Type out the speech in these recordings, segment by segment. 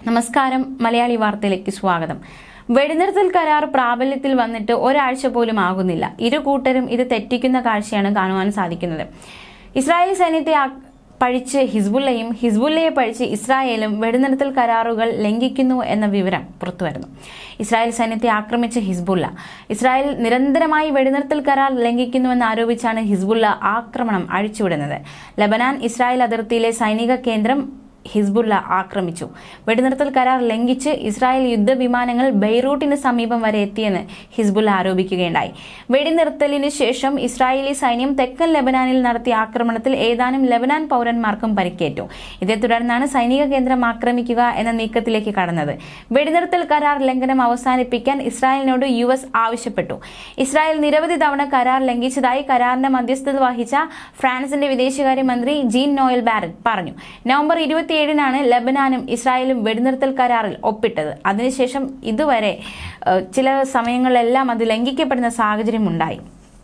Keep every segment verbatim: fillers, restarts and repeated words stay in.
നമസ്കാരം, മലയാളി വാർത്തയിലേക്ക് സ്വാഗതം. വെടിനിർത്തൽ കരാർ പ്രാബല്യത്തിൽ വന്നിട്ട് ഒരാഴ്ച പോലും ആകുന്നില്ല. ഇരു കൂട്ടരും ഇത് തെറ്റിക്കുന്ന കാഴ്ചയാണ് കാണുവാൻ സാധിക്കുന്നത്. ഇസ്രായേലി സൈന്യത്തെ പഴിച്ച് ഹിസ്ബുള്ളയും ഹിസ്ബുള്ളയെ പഴിച്ച് ഇസ്രായേലും വെടിനിർത്തൽ കരാറുകൾ ലംഘിക്കുന്നു എന്ന വിവരം പുറത്തുവരുന്നു. ഇസ്രായേൽ സൈന്യത്തെ ആക്രമിച്ച ഹിസ്ബുള്ള ഇസ്രായേൽ നിരന്തരമായി വെടിനിർത്തൽ കരാർ ലംഘിക്കുന്നുവെന്ന് ആരോപിച്ചാണ് ഹിസ്ബുള്ള ആക്രമണം അഴിച്ചുവിടുന്നത്. ലബനാൻ ഇസ്രായേൽ അതിർത്തിയിലെ സൈനിക കേന്ദ്രം ഹിസ്ബുള്ള ആക്രമിച്ചു. വെടിനിർത്തൽ കരാർ ലംഘിച്ച് ഇസ്രായേൽ യുദ്ധവിമാനങ്ങൾ ബെയ്റൂട്ടിന് സമീപം വരെ എത്തിയെന്ന് ഹിസ്ബുള്ള ആരോപിക്കുകയുണ്ടായി. വെടിനിർത്തലിന് ശേഷം ഇസ്രായേലി സൈന്യം തെക്കൻ ലെബനാനിൽ നടത്തിയ ആക്രമണത്തിൽ ഏതാനും ലെബനാൻ പൗരന്മാർക്കും പരിക്കേറ്റു. ഇതേ തുടർന്നാണ് സൈനിക കേന്ദ്രം ആക്രമിക്കുക എന്ന നീക്കത്തിലേക്ക് കടന്നത്. വെടിനിർത്തൽ കരാർ ലംഘനം അവസാനിപ്പിക്കാൻ ഇസ്രായേലിനോട് യു എസ് ആവശ്യപ്പെട്ടു. ഇസ്രായേൽ നിരവധി തവണ കരാർ ലംഘിച്ചതായി കരാറിന്റെ മധ്യസ്ഥത വഹിച്ച ഫ്രാൻസിന്റെ വിദേശകാര്യമന്ത്രി ജീൻ നോയൽ ബാരറ്റ് പറഞ്ഞു. നവംബർ ഇരുപത്തി ഏഴിനാണ് ലബനാനും ഇസ്രായേലും വെടിനിർത്തൽ കരാറിൽ ഒപ്പിട്ടത്. അതിനുശേഷം ഇതുവരെ ചില സമയങ്ങളിലെല്ലാം അത് ലംഘിക്കപ്പെടുന്ന സാഹചര്യം ഉണ്ടായി.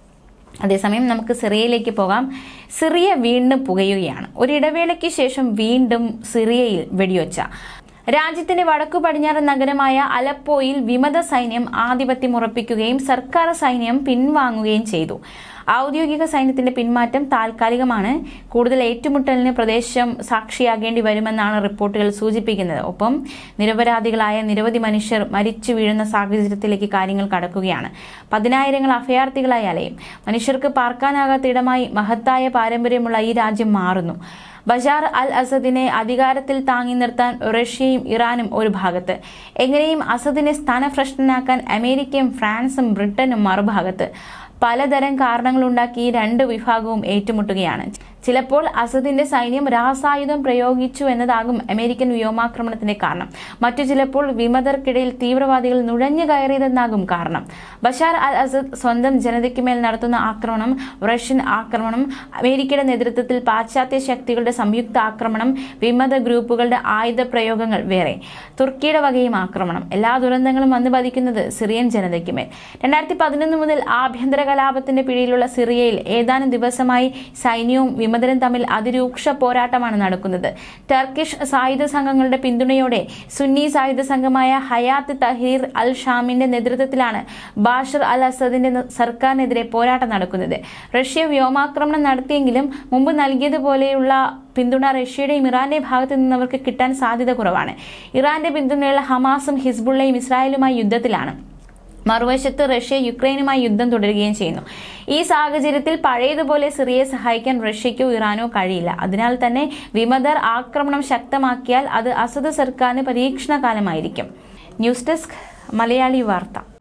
അതേസമയം നമുക്ക് സിറിയയിലേക്ക് പോകാം. സിറിയ വീണ്ടും പുകയുകയാണ്. ഒരിടവേളയ്ക്ക് ശേഷം വീണ്ടും സിറിയയിൽ വെടിയൊച്ച. രാജ്യത്തിന്റെ വടക്കു പടിഞ്ഞാറൻ നഗരമായ അലപ്പോയിൽ വിമത സൈന്യം ആധിപത്യം ഉറപ്പിക്കുകയും സർക്കാർ സൈന്യം പിൻവാങ്ങുകയും ചെയ്തു. ഔദ്യോഗിക സൈന്യത്തിന്റെ പിന്മാറ്റം താൽക്കാലികമാണ്. കൂടുതൽ ഏറ്റുമുട്ടലിന് പ്രദേശം സാക്ഷിയാകേണ്ടി വരുമെന്നാണ് റിപ്പോർട്ടുകൾ സൂചിപ്പിക്കുന്നത്. ഒപ്പം നിരപരാധികളായ നിരവധി മനുഷ്യർ മരിച്ചു വീഴുന്ന സാഹചര്യത്തിലേക്ക് കാര്യങ്ങൾ കടക്കുകയാണ്. പതിനായിരങ്ങൾ അഭയാർത്ഥികളായി അലയും. മനുഷ്യർക്ക് പാർക്കാനാകാത്ത ഇടമായി മഹത്തായ പാരമ്പര്യമുള്ള ഈ രാജ്യം മാറുന്നു. ബഷാർ അൽ അസദിനെ അധികാരത്തിൽ താങ്ങി നിർത്താൻ റഷ്യയും ഇറാനും ഒരു ഭാഗത്ത്, എങ്ങനെയും അസദിനെ സ്ഥാനഭ്രഷ്ടനാക്കാൻ അമേരിക്കയും ഫ്രാൻസും ബ്രിട്ടനും മറുഭാഗത്ത്. പലതരം കാരണങ്ങളുണ്ടാക്കി ഈ രണ്ട് വിഭാഗവും ഏറ്റുമുട്ടുകയാണ്. ചിലപ്പോൾ അസദിന്റെ സൈന്യം രാസായുധം പ്രയോഗിച്ചു എന്നതാകും അമേരിക്കൻ വ്യോമാക്രമണത്തിന്റെ കാരണം. മറ്റു ചിലപ്പോൾ വിമതർക്കിടയിൽ തീവ്രവാദികൾ നുഴഞ്ഞു കയറിയതെന്നാകും കാരണം. ബഷാർ അൽ അസദ് സ്വന്തം ജനതയ്ക്കുമേൽ നടത്തുന്ന ആക്രമണം, റഷ്യൻ ആക്രമണം, അമേരിക്കയുടെ നേതൃത്വത്തിൽ പാശ്ചാത്യ ശക്തികളുടെ സംയുക്ത ആക്രമണം, വിമത ഗ്രൂപ്പുകളുടെ ആയുധ പ്രയോഗങ്ങൾ വേറെ, തുർക്കിയുടെ വകയും ആക്രമണം, എല്ലാ ദുരന്തങ്ങളും വന്നു പതിക്കുന്നത് സിറിയൻ ജനതയ്ക്കുമേൽ. രണ്ടായിരത്തി പതിനൊന്ന് മുതൽ ആഭ്യന്തര കലാപത്തിന്റെ പിടിയിലുള്ള സിറിയയിൽ ഏതാനും ദിവസമായി സൈന്യവും വിമതരും തമ്മിൽ അതിരൂക്ഷ പോരാട്ടമാണ് നടക്കുന്നത്. ടർക്കിഷ് സായുധ സംഘങ്ങളുടെ പിന്തുണയോടെ സുന്നി സായുധ സംഘമായ ഹയാത്ത് തഹ്രീർ അൽ ഷാമിന്റെ നേതൃത്വത്തിലാണ് ബാഷർ അൽ അസദിന്റെ സർക്കാരിനെതിരെ പോരാട്ടം നടക്കുന്നത്. റഷ്യ വ്യോമാക്രമണം നടത്തിയെങ്കിലും മുമ്പ് നൽകിയതുപോലെയുള്ള പിന്തുണ റഷ്യയുടെയും ഇറാന്റെ ഭാഗത്തു നിന്നവർക്ക് കിട്ടാൻ സാധ്യത കുറവാണ്. ഇറാന്റെ പിന്തുണയുള്ള ഹമാസും ഹിസ്ബുള്ളയും ഇസ്രായേലുമായി യുദ്ധത്തിലാണ്. മറുവശത്ത് റഷ്യ യുക്രൈനുമായി യുദ്ധം തുടരുകയും ചെയ്യുന്നു. ഈ സാഹചര്യത്തിൽ പഴയതുപോലെ സിറിയയെ സഹായിക്കാൻ റഷ്യയ്ക്കോ ഇറാനോ കഴിയില്ല. അതിനാൽ തന്നെ വിമതർ ആക്രമണം ശക്തമാക്കിയാൽ അത് അസദ് സർക്കാരിന് പരീക്ഷണകാലമായിരിക്കും. ന്യൂസ് ഡെസ്ക്, മലയാളി വാർത്ത.